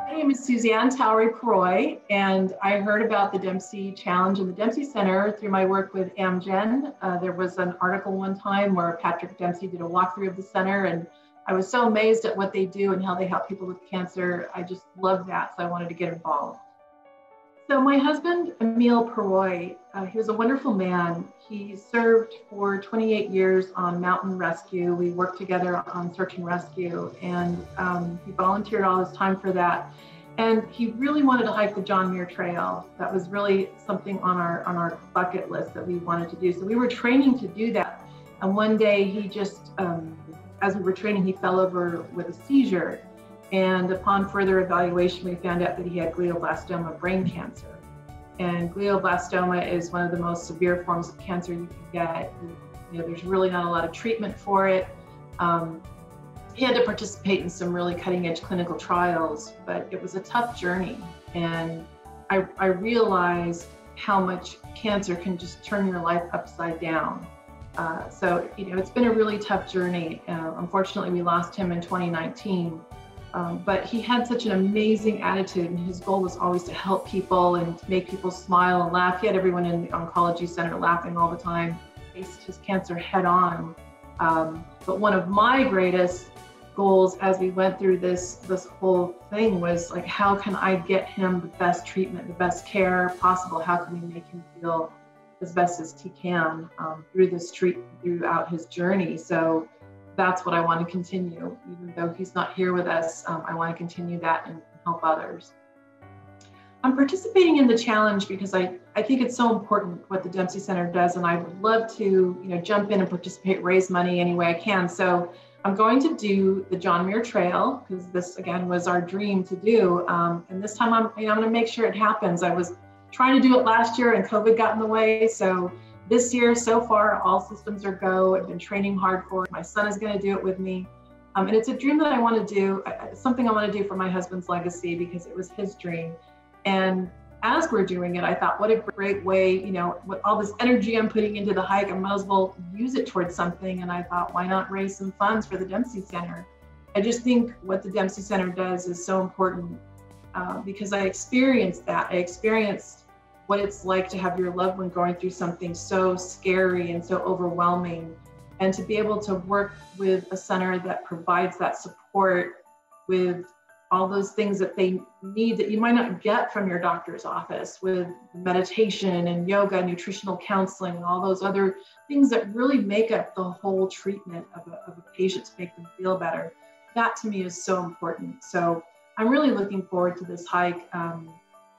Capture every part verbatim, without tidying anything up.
My name is Suzanne Towery-Peroy, and I heard about the Dempsey Challenge in the Dempsey Center through my work with Amgen. Uh, there was an article one time where Patrick Dempsey did a walkthrough of the center, and I was so amazed at what they do and how they help people with cancer. I just love that, so I wanted to get involved. So my husband, Emil Peroy, uh, he was a wonderful man. He served for twenty-eight years on mountain rescue. We worked together on search and rescue, and um, he volunteered all his time for that. And he really wanted to hike the John Muir Trail. That was really something on our, on our bucket list that we wanted to do. So we were training to do that. And one day he just, um, as we were training, he fell over with a seizure. And upon further evaluation, we found out that he had glioblastoma brain cancer. And glioblastoma is one of the most severe forms of cancer you can get. You know, there's really not a lot of treatment for it. Um, he had to participate in some really cutting edge clinical trials, but it was a tough journey. And I, I realized how much cancer can just turn your life upside down. Uh, so, you know, it's been a really tough journey. Uh, unfortunately, we lost him in twenty nineteen. Um, but he had such an amazing attitude, and his goal was always to help people and to make people smile and laugh. He had everyone in the oncology center laughing all the time. He faced his cancer head on. Um, but one of my greatest goals as we went through this, this whole thing was like, how can I get him the best treatment, the best care possible? How can we make him feel as best as he can um, through this treatment, throughout his journey? So that's what I want to continue. Even though he's not here with us, um, I want to continue that and help others. I'm participating in the challenge because I, I think it's so important what the Dempsey Center does, and I would love to you know, jump in and participate, raise money any way I can. So I'm going to do the John Muir Trail, because this, again, was our dream to do. Um, and this time I'm, you know, I'm going to make sure it happens. I was trying to do it last year and COVID got in the way. So this year, so far, all systems are go. I've been training hard for it. My son is going to do it with me. Um, and it's a dream that I want to do. It's something I want to do for my husband's legacy because it was his dream. And as we're doing it, I thought, what a great way, you know, with all this energy I'm putting into the hike, I might as well use it towards something. And I thought, why not raise some funds for the Dempsey Center? I just think what the Dempsey Center does is so important uh, because I experienced that. I experienced what it's like to have your loved one going through something so scary and so overwhelming, and to be able to work with a center that provides that support with all those things that they need that you might not get from your doctor's office, with meditation and yoga, nutritional counseling, and all those other things that really make up the whole treatment of a, of a patient to make them feel better. That to me is so important. So I'm really looking forward to this hike. Um,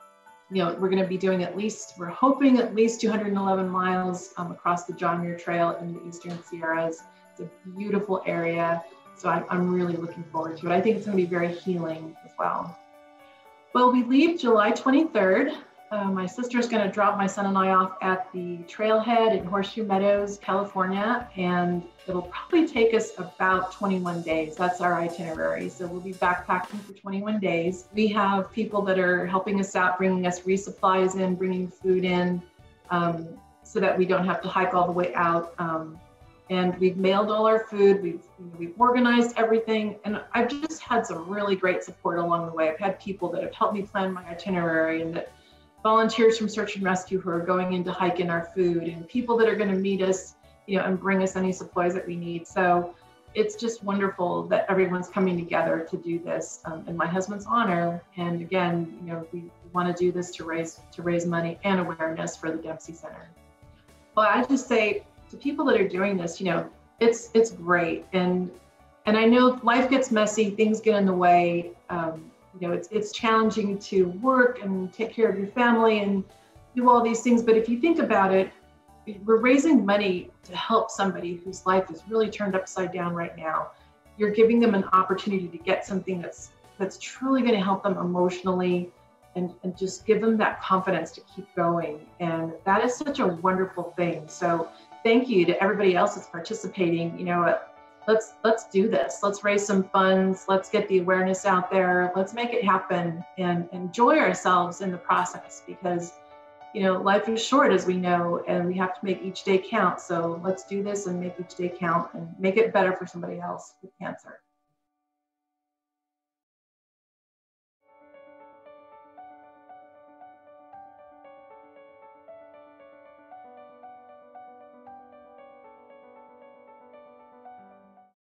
You know, we're going to be doing at least, we're hoping at least two hundred eleven miles um, across the John Muir Trail in the Eastern Sierras. It's a beautiful area, so I, I'm really looking forward to it. I think it's going to be very healing as well. Well, we leave July twenty-third. Uh, my sister's going to drop my son and I off at the trailhead in Horseshoe Meadows, California, and it'll probably take us about twenty-one days. That's our itinerary. So we'll be backpacking for twenty-one days. We have people that are helping us out, bringing us resupplies in, bringing food in, um, so that we don't have to hike all the way out. Um, and we've mailed all our food. We've, we've organized everything. And I've just had some really great support along the way. I've had people that have helped me plan my itinerary, and that volunteers from search and rescue who are going in to hike in our food, and people that are going to meet us, you know, and bring us any supplies that we need. So it's just wonderful that everyone's coming together to do this um, in my husband's honor. And again, you know, we want to do this to raise to raise money and awareness for the Dempsey Center. Well, I just say to people that are doing this, you know, it's it's great, and and I know life gets messy, things get in the way. Um, You know, it's, it's challenging to work and take care of your family and do all these things. But if you think about it, we're raising money to help somebody whose life is really turned upside down right now. You're giving them an opportunity to get something that's that's truly going to help them emotionally and, and just give them that confidence to keep going. And that is such a wonderful thing. So thank you to everybody else that's participating. You know, Let's let's do this. Let's raise some funds. Let's get the awareness out there. Let's make it happen and enjoy ourselves in the process, because, you know, life is short, as we know, and we have to make each day count. So let's do this and make each day count and make it better for somebody else with cancer.